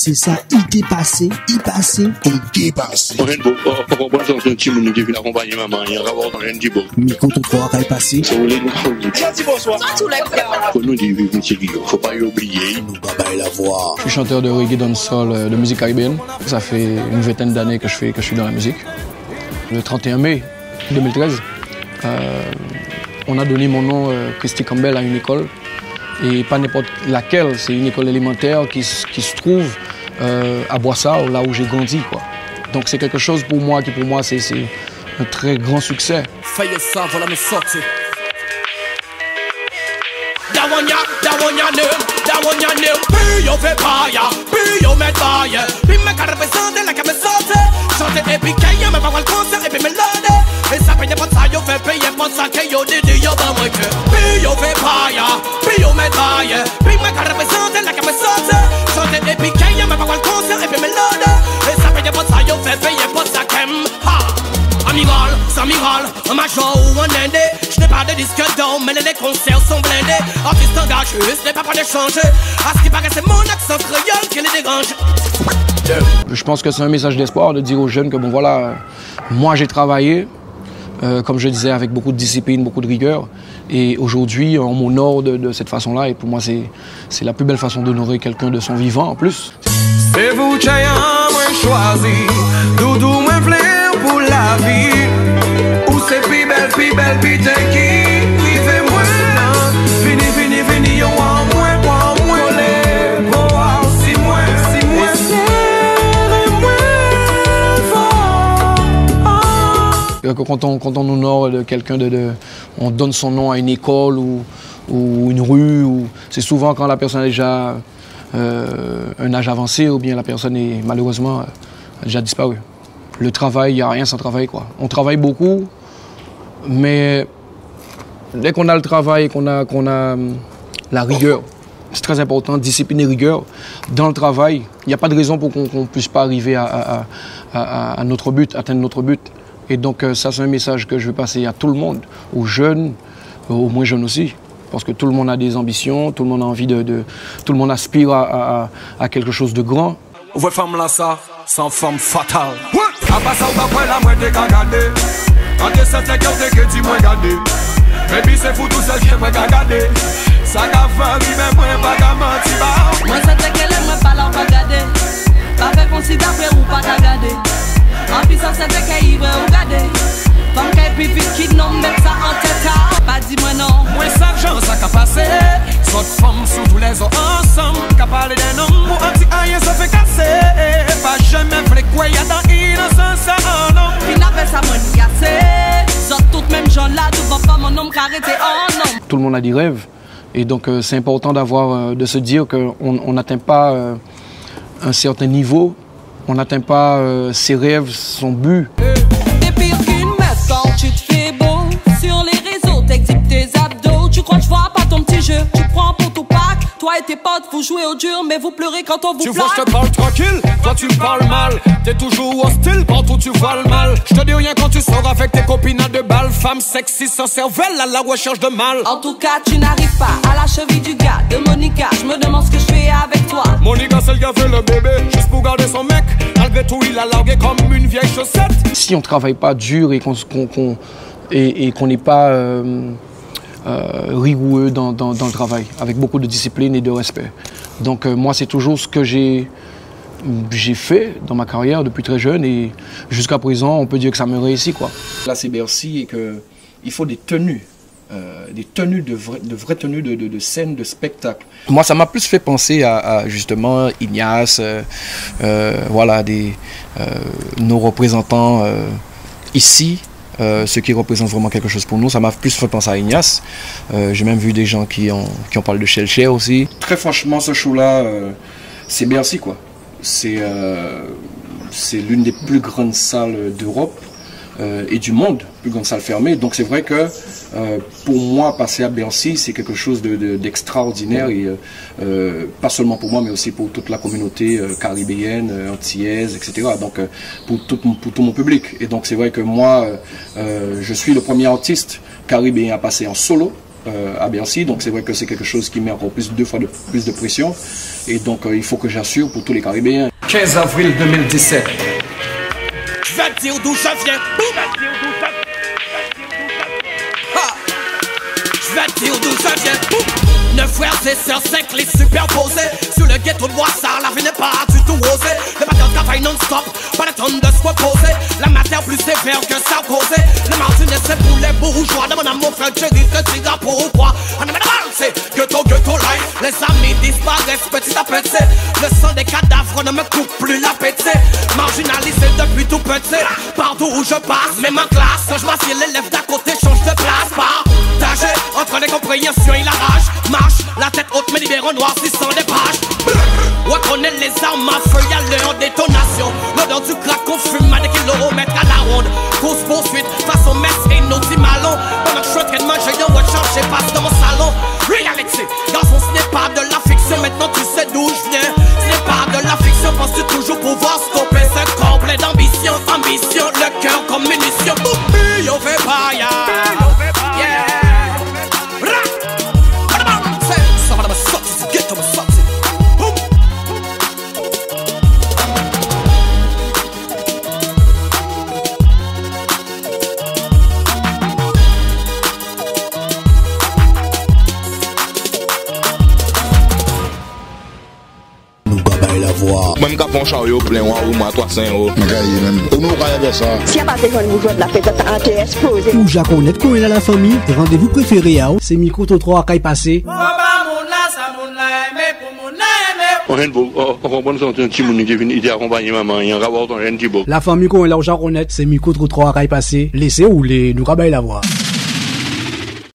C'est ça, il t'est passé, il passé. Mais quand on croit qu'elle est passée, la voix. Je suis chanteur de reggae dancehall de musique caribéenne. Ça fait une vingtaine d'années que je suis dans la musique. Le 31 mai 2013, on a donné mon nom, Christy Campbell, à une école. Et pas n'importe laquelle, c'est une école élémentaire qui se trouve à Boissard, là où j'ai grandi, quoi. Donc c'est quelque chose pour moi qui, c'est un très grand succès. Faye ça, voilà me sortir. Puis on fait paille, puis on met paille. Puis me carre pesante, la came sorte. Chante épiquée, me va le concert et puis me l'ode. Et ça paye pas ça, yo fait payer pas ça que yo dit yo pas moi que. Puis on fait paille, puis on met paille. Puis me carre pesante, la came sorte. Chante épiquée, me va le concert et puis me l'ode. Et ça paye pas ça, yo fait payer pas ça que. Amiral, Samiral, un major ou un indé. Je n'ai pas de disque d'or, mais les concerts sont blindés. Artiste engagé, ce n'est pas d'échanger. À ce qui paraît, c'est mon accent créole qui les dérange. Je pense que c'est un message d'espoir de dire aux jeunes que bon voilà, moi j'ai travaillé, comme je disais, avec beaucoup de discipline, beaucoup de rigueur. Et aujourd'hui, on m'honore de cette façon-là. Et pour moi, c'est la plus belle façon d'honorer quelqu'un de son vivant en plus. C'est vous qui avez choisi, doudou moins plaire pour la vie. Ou c'est plus belle, puis qui fait moins. Fini, yo en moins, collé, voir si moins. Quand on honore quelqu'un, on donne son nom à une école ou une rue, c'est souvent quand la personne a déjà un âge avancé ou bien la personne est malheureusement déjà disparue. Le travail, il n'y a rien sans travail, quoi. On travaille beaucoup, mais dès qu'on a le travail, qu'on a la rigueur, c'est très important, discipline et rigueur. Dans le travail, il n'y a pas de raison pour qu'on ne puisse pas arriver à notre but, atteindre notre but. Et donc ça, c'est un message que je veux passer à tout le monde, aux jeunes, aux moins jeunes aussi. Parce que tout le monde a des ambitions, tout le monde a envie tout le monde aspire à quelque chose de grand. Vous femme là ça, sans forme fatale. A pas ça ou pas la moitié qu'a gardé. En des cette que tu m'as gardé. Mais puis c'est fou tout seul qui m'a gardé. Ça qu'a fait lui même moi pas qu'à mentir. Moi c'est qu'elle aime pas la regarder. Pas fait considérer ou pas regarder. En plus ça c'est qu'elle y va regarder. Femme qu'elle plus vite qui nomme mettre ça en tête. Pas dis moi non. Moi ça genre ça qu'a passé. Soit femme sous tous les autres ensemble. Qu'a parlé d'un homme pour un petit aïe ça fait casser. Pas jamais vrai quoi y'a dans innocence ça non. Puis n'avait ça mon cassé. Soit toutes mêmes gens là devant pas mon homme carrété en homme. Tout le monde a des rêves. Et donc c'est important de se dire qu'on n'atteint pas un certain niveau. On n'atteint pas ses rêves, son but. T'es pire qu'une meuf quand tu te fais beau. Sur les réseaux, t'exhibes tes abdos. Tu crois que je vois pas ton petit jeu. Tu prends pour tout pack. Toi et tes potes, vous jouez au dur, mais vous pleurez quand on vous plaque. Tu vois, je te parle tranquille, toi tu me parles mal. T'es toujours hostile, partout tu vois le mal. Je te dis rien quand tu sors avec tes copines de balle. Femme sexy sans cervelle à la recherche de mal. En tout cas, tu n'arrives pas à la cheville du gars de Monica. Je me demande ce que je fais avec toi. Monica, c'est le gars fait le bébé, juste pour garder son mec. Malgré tout, il a largué comme une vieille chaussette. Si on ne travaille pas dur et qu'on n'est pas rigoureux dans le travail, avec beaucoup de discipline et de respect. Donc moi, c'est toujours ce que j'ai fait dans ma carrière depuis très jeune et jusqu'à présent, on peut dire que ça me réussit, quoi. Là, c'est Bercy et qu'il faut des tenues. De vraies tenues de scène, de spectacle. Moi, ça m'a plus fait penser à justement Ignace, voilà, nos représentants ici, ceux qui représentent vraiment quelque chose pour nous. Ça m'a plus fait penser à Ignace. J'ai même vu des gens qui ont parlé de Shelcher aussi. Très franchement, ce show-là, c'est Bercy, quoi. C'est l'une des plus grandes salles d'Europe. Et du monde, plus grande salle fermée. Donc c'est vrai que pour moi, passer à Bercy, c'est quelque chose d'extraordinaire, et pas seulement pour moi, mais aussi pour toute la communauté caribéenne, antillaise, etc. Donc pour tout mon public. Et donc c'est vrai que moi, je suis le premier artiste caribéen à passer en solo à Bercy, donc c'est vrai que c'est quelque chose qui met encore deux fois plus de pression, et donc il faut que j'assure pour tous les Caribéens. 15 avril 2017. Je vais te dire d'où je viens. Je vais te dire d'où je viens. 9 frères et sœurs, 5 clés superposées. Sur le ghetto de Boissard, la vie n'est pas du tout osée. Le matin travaille non-stop, pas le temps de se reposer. La matière plus sévère que ça causait. Le martinet c'est pour les bourgeois. De mon amour frère, je dis que tu gars pour ou quoi. On est mal, c'est ghetto life. Les amis disparaissent petit à petit. Le sang des cadavres ne me coupe plus l'appétit. Marginalisé depuis tout petit. Partout où je passe, même en classe, je m'assieds, l'élève d'à côté change de place. Partagé entre les compréhensions et la rage. Marche, la tête haute, mais libérons noircissant des pages. Ouais, connaît les armes à feu, y'a leur détonation. L'odeur du crack qu'on fume à des kilomètres à la ronde. Course poursuite, façon messe et nos malons. Pendant que je suis en train de manger, y'a watch out, j'ai passe dans mon salon. Reality, garçon, ce n'est pas de la fiction. Maintenant tu sais d'où je viens. Ce n'est pas de la fiction, penses-tu toujours pouvoir stopper ce complet d'ambition? Ambition, le cœur comme munition. Boupie, on fait pas, yeah. Même quand on chariot plein, ou moi 300 euros. Nous regardons ça. Si à partir de vous jouez de la fête, on t'est explosé. Pour Jaconnette, quand il a la famille, rendez-vous préféré, c'est Micro 3 à passé. La famille, quand il a au Jaconnette, c'est Micro 3 à passé. Laissez rouler, nous regardons la voix.